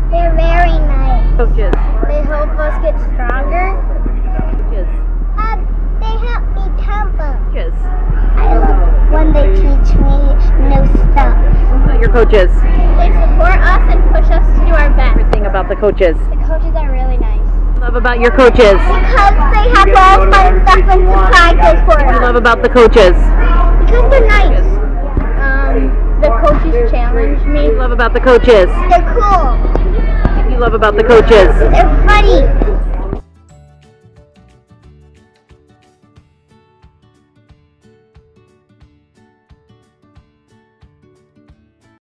They're very nice. Coaches. They help us get stronger. Coaches. They help me tumble. Coaches. I love when they teach me new stuff. What about your coaches? They support us and push us to do our best. Everything about the coaches. The coaches are really nice. What do you love about your coaches? Because they have all fun stuff and surprises for What do you love us. about the coaches? Because they're nice. The coaches challenge me. What do you love about the coaches? They're cool. What do you love about the coaches? They're funny.